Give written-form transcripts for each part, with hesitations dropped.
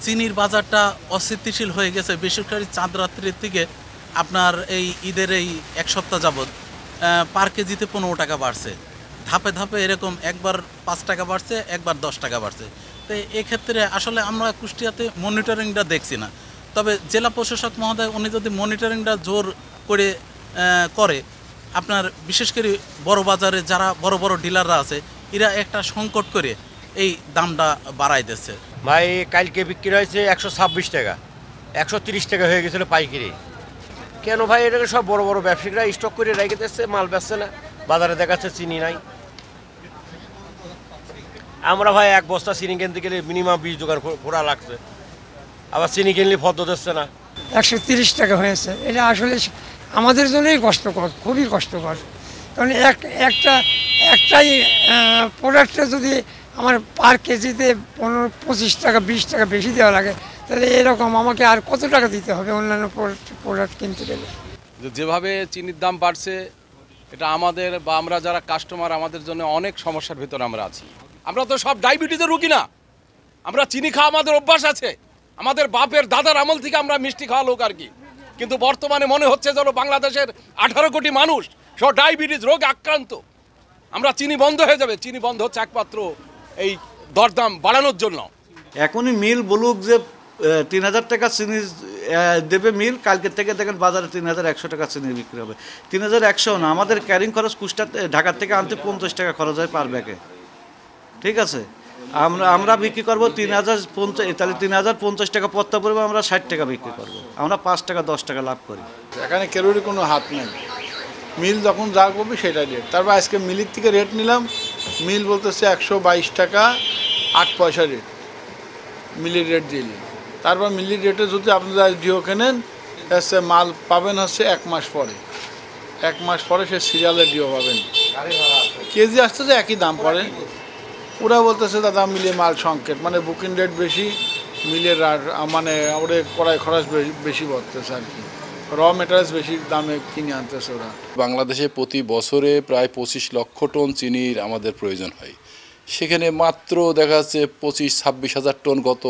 চিনির বাজারটা অস্থিতিশীল হয়ে গেছে, বিশেষ করে চাঁদ রাত্রির থেকে আপনার এই ঈদের এই এক সপ্তাহ যাবৎ পার কেজিতে 15 টাকা বাড়ছে, ধাপে ধাপে এরকম একবার 5 টাকা বাড়ছে, একবার 10 টাকা বাড়ছে। তো এক্ষেত্রে আসলে আমরা কুষ্টিয়াতে মনিটরিংটা দেখছি না। তবে জেলা প্রশাসক মহোদয় উনি যদি মনিটরিংটা জোর করে করে, আপনার বিশেষ করে বড় বাজারে যারা বড় বড় ডিলাররা আছে এরা একটা সংকট করে এই দামটা বাড়াই দিচ্ছে। ভাই কালকে বিক্রি হয়েছে 126 টাকা, 130 টাকা হয়ে গেছিলো পাইকারি। কেন ভাই? এটাকে সব বড় বড় ব্যবসায়ীরা স্টক করে রেখে দিচ্ছে, মাল বেচছে না, বাজারে দেখাচ্ছে চিনি নাই। আমরা ভাই এক বস্তা চিনি কিনতে গেলে মিনিমাম 20 দোকান ঘোরা লাগছে, আবার চিনি কিনলে ফদ্দ দিচ্ছে না। 130 টাকা হয়েছে, এটা আসলে আমাদের জন্যই কষ্টকর, খুবই কষ্টকর। কারণ একটাই প্রোডাক্টটা যদি আমার পার কেজিতে 15-25 টাকা 20 টাকা বেশি দেওয়া লাগে, তাহলে এরকম আমাকে আর কত টাকা দিতে হবে অন্যান্য প্রোডাক্ট কিনতে গেলে। যেভাবে চিনির দাম বাড়ছে, এটা আমাদের বা আমরা যারা কাস্টমার আমাদের জন্য অনেক সমস্যার ভিতরে আমরা আছি। আমরা তো সব ডায়াবেটিসের রুগী না, আমরা চিনি খাওয়া আমাদের অভ্যাস আছে, আমাদের বাপের দাদার আমল থেকে আমরা মিষ্টি খাওয়া লোক আর কি। কিন্তু বর্তমানে মনে হচ্ছে যেন বাংলাদেশের 18 কোটি মানুষ সব ডায়াবেটিস রোগে আক্রান্ত। আমরা চিনি বন্ধ হয়ে যাবে, চিনি বন্ধ হচ্ছে একমাত্র এই দরদাম বাড়ানোর জন্য। এখনই মিল বলুক যে 3000 টাকা চিনি দেবে মিল, কালকের থেকে দেখেন বাজারে 3100 টাকা চিনি বিক্রি হবে। 3100 না, আমাদের ক্যারিং খরচ ঢাকার থেকে আনতে 50 টাকা খরচ হয় পার ব্যাগে, ঠিক আছে। আমরা বিক্রি করবো 3050, তাহলে 3050 টাকা পত্তা পড়বে, আমরা 60 টাকা বিক্রি করবো, আমরা 5 টাকা 10 টাকা লাভ করি। এখানে কেরোরই কোনো হাত নেই, মিল যখন যা করবে সেটাই রেট। তারপর আজকে মিলের থেকে রেট নিলাম, মিল বলতেছে 122 টাকা 8 পয়সা রেট, মিলির রেট দিলেন। তারপর মিলির রেটে যদি আপনারা ডিও কেনেন, হচ্ছে মাল পাবেন হচ্ছে 1 মাস পরে, 1 মাস পরে সে সিরিয়ালের ডিও পাবেন। কেজি আসতে যে একই দাম পড়ে। ওরা বলতেছে দাদা মিলে মাল সংকেত, মানে বুকিং রেট বেশি, মিলের মানে ওদের কড়াই খরচ বেশি পড়তেছে আর কি, র মেটেরিয়ালস বেশি দামে কিনে আনতেছে ওরা। বাংলাদেশে প্রতি বছরে প্রায় 25 লক্ষ টন চিনির আমাদের প্রয়োজন হয়, সেখানে মাত্র দেখা যাচ্ছে 25-26 হাজার টন গত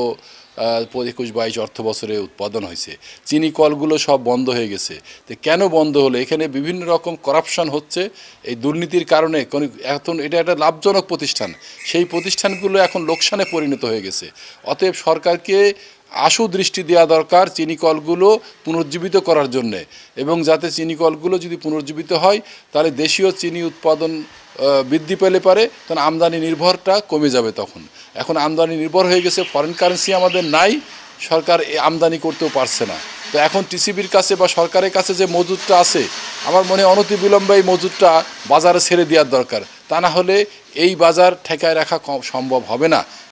21-22 অর্থ বছরে উৎপাদন হয়েছে। চিনি কলগুলো সব বন্ধ হয়ে গেছে। তো কেন বন্ধ হলো? এখানে বিভিন্ন রকম করাপশন হচ্ছে, এই দুর্নীতির কারণে। এখন এটা একটা লাভজনক প্রতিষ্ঠান, সেই প্রতিষ্ঠানগুলো এখন লোকসানে পরিণত হয়ে গেছে। অতএব সরকারকে আশু দৃষ্টি দেওয়া দরকার চিনি কলগুলো পুনর্জীবিত করার জন্যে, এবং যাতে চিনি কলগুলো যদি পুনর্জীবিত হয় তাহলে দেশীয় চিনি উৎপাদন বৃদ্ধি পেলে পারে, তখন আমদানি নির্ভরটা কমে যাবে। তখন এখন আমদানি নির্ভর হয়ে গেছে, ফরেন কারেন্সি আমাদের নাই, সরকার আমদানি করতেও পারছে না। তো এখন টিসিবির কাছে বা সরকারের কাছে যে মজুদটা আছে, আমার মনে হয় অনতিবিলম্বে এই মজুদটা বাজারে ছেড়ে দেওয়ার দরকার। তা না হলে এই বাজার ঠেকায় রাখা সম্ভব হবে না।